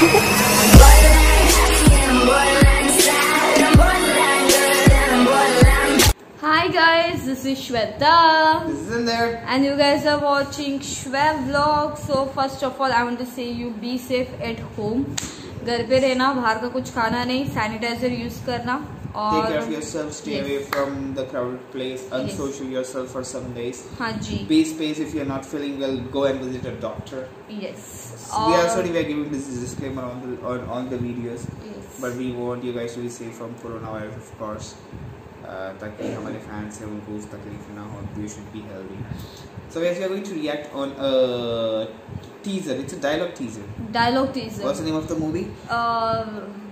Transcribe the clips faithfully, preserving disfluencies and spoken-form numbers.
Hi guys, this is Shweta. This is in there. And you guys are watching Shweb vlog. So first of all, I want to say you be safe at home. घर पे रहना, बाहर का कुछ खाना नहीं, sanitiser use करना और take care of yourself, stay yes. away from the crowded place, unsocial yes. yourself for some days. हाँ जी. Be space if you're not feeling well, go and visit a doctor. Yes. We are sorry we are giving this disclaimer on the on, on the videos. Yes. But we want you guys to be safe from coronavirus, of course. ताकि हमारे fans हैं उनको उस तकलीफ ना हो. You should be healthy. So guys, we are going to react on a teaser. It's a dialogue teaser. Dialogue teaser. What's the name of the movie? Uh,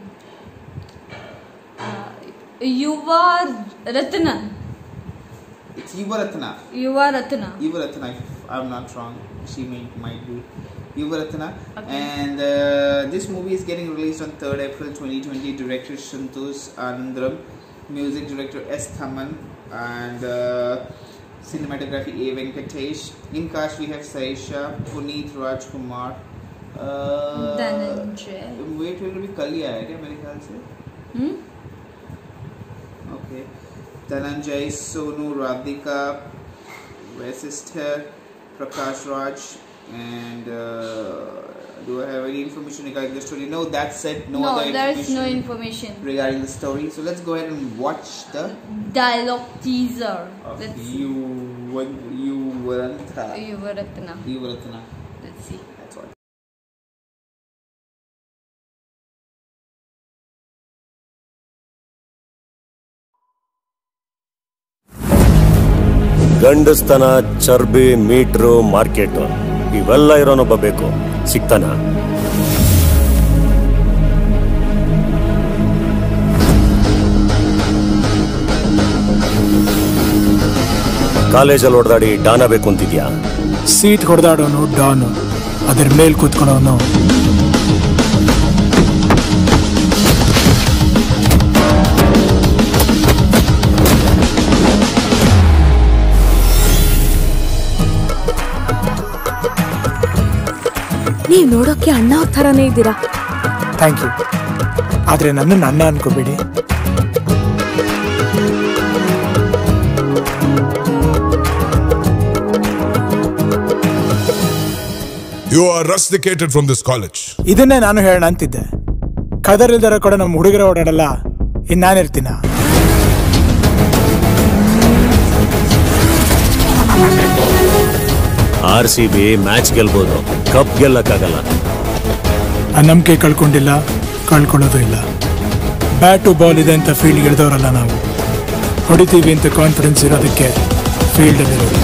uh, Yuva Ratna. It's Yuva Ratna. Yuva Ratna. Yuva Ratna, if I'm not wrong. She may, might be. Yuva Ratna. Okay. And uh, this movie is getting released on third April twenty twenty. Director Santosh Anandram. Music director S. Thaman. And uh, cinematography A. Venkatesh. In cast we have Saisha, Puneet Rajkumar. Uh, Dhananjay. Wait, will be Kali आया क्या मेरे ख्याल से? Hmm? Okay. Dhananjay, Sonu, Radhika, Vasisthya, Prakash Raj, and uh, do I have any information regarding the story? No, that's it. No, No, other there is information no information regarding the story. So let's go ahead and watch the dialogue teaser. of Let's see. you, you, Varantha, Yuva Ratna. you, Ratna. Let's see. That's what. ಗಂಡಸ್ತನ ಚರ್ಬಿ metre market ಇವೆಲ್ಲ ಇರೋನೊಬ್ಬ ಬೇಕು ಸಿಗ್ತಾನ ಕಾಲೇಜಲ್ಲಿ ಹೊಡೆದಾಡಿ ಡಾನ ಬೇಕು ಅಂತಿದ್ಯಾ seat ಹೊಡೆದಾಡೋನು don ಅದರ ಮೇಲೆ ಕೂತ್ಕೊಳ್ಳೋನು ನೀವು ನೋಡೋಕೆ ಅಣ್ಣ ಅವ್ರ ಥರನೇ ಇದ್ದೀರಾ. Thank you. ಆದರೆ ನನ್ನನ್ನು ಅಣ್ಣ ಅನ್ಕೋಬೇಡಿ. You are rusticated from this college. ಇದನ್ನೇ ನಾನು ಹೇಳೋಣ ಅಂತಿದ್ದೆ. ಕದರಿಲ್ದರ ಕೂಡ ನಮ್ಮ ಹುಡುಗರ ಓಡಾಡಲ್ಲ ಇನ್ನಾನಿರ್ತೀನ. ಆರ್ ಸಿ ಬಿ ಮ್ಯಾಚ್ ಗೆಲ್ಬೋದು, ಕಪ್ ಗೆಲ್ಲಕ್ಕಾಗಲ್ಲ. ಆ ನಂಬಿಕೆ ಕಳ್ಕೊಂಡಿಲ್ಲ, ಕಳ್ಕೊಳ್ಳೋದು ಇಲ್ಲ. ಬ್ಯಾಟು ಬಾಲ್ ಇದೆ ಅಂತ ಫೀಲ್ಡ್ ಇಳಿದವರಲ್ಲ ನಾವು. ಹೊಡಿತೀವಿ ಅಂತ ಕಾನ್ಫಿಡೆನ್ಸ್ ಇರೋದಕ್ಕೆ ಫೀಲ್ಡಲ್ಲಿರೋದು.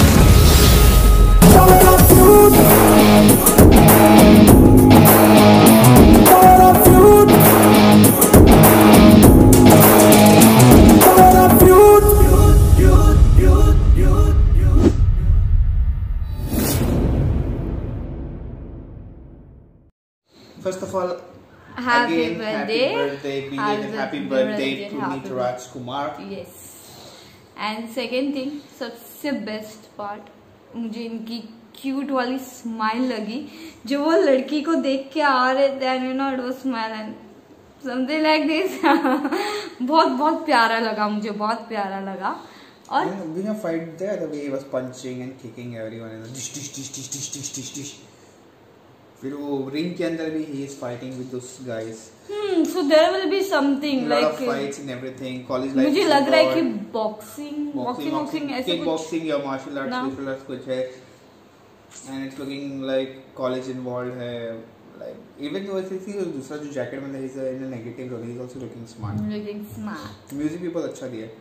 First of all, Happy again, birthday. happy birthday, belated happy birthday to Puneet Rajkumar. Yes. And second thing, सबसे बेस्ट पार्ट मुझे इनकी क्यूट वाली स्माइल लगी जो वो लड़की को देख के आ रहे थे and you know it was smile and something like this. बहुत बहुत प्यारा लगा मुझे, बहुत प्यारा लगा. और we have fight there the way he was punching and kicking everyone in the dish dish dish dish dish dish dish dish. फिर वो रिंग के अंदर भी he is fighting with those guys. Hmm, so there will be something a like lot of fights and everything. College life. मुझे लग रहा है कि बॉक्सिंग बॉक्सिंग बॉक्सिंग ऐसे किक बॉक्सिंग या मार्शल आर्ट्स मार्शल आर्ट्स कुछ है. And it's looking like college involved है. Like even though ऐसे सी दूसरा जो जैकेट में है, he's in a negative role. He's also looking smart. Looking smart. Music भी बहुत अच्छा दिया.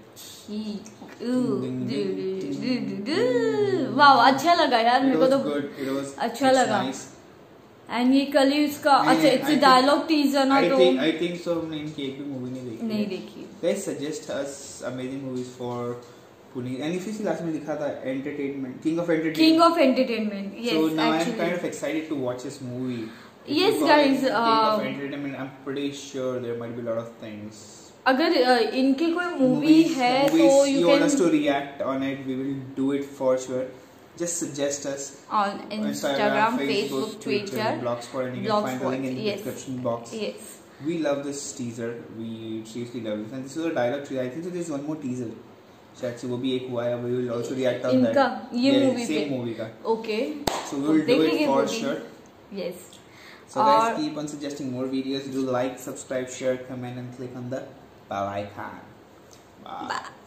वाह, अच्छा लगा यार मेरे को तो. Good. It was अच्छा लगा. Nice. एंड ये कल ही उसका अच्छा इट्स अ डायलॉग टीजर ना तो आई थिंक सो हमने इनकी एक भी मूवी नहीं देखी नहीं देखी. Guys suggest us amazing movies for Puneeth and if you see last में लिखा था entertainment king of entertainment king of entertainment. Yes so now I am kind of excited to watch this movie. Yes guys, king of entertainment I am pretty sure there might be lot of things. अगर इनकी कोई movie है तो you can to react on it, we will do it for sure. just suggest us on Instagram, Facebook, Twitter, Blogspot, and you can find the link in the yes. description box. Yes. We love this teaser. We seriously love this. And this is a dialogue tree. I think so there's one more teaser. शायद से वो भी एक हुआ है. We will also react on that. इनका ये yeah, movie same पे. movie का. Okay. So we will do it for sure. Yes. So guys, keep on suggesting more videos. Do like, subscribe, share, comment, and click on the bell icon. Bye. Bye.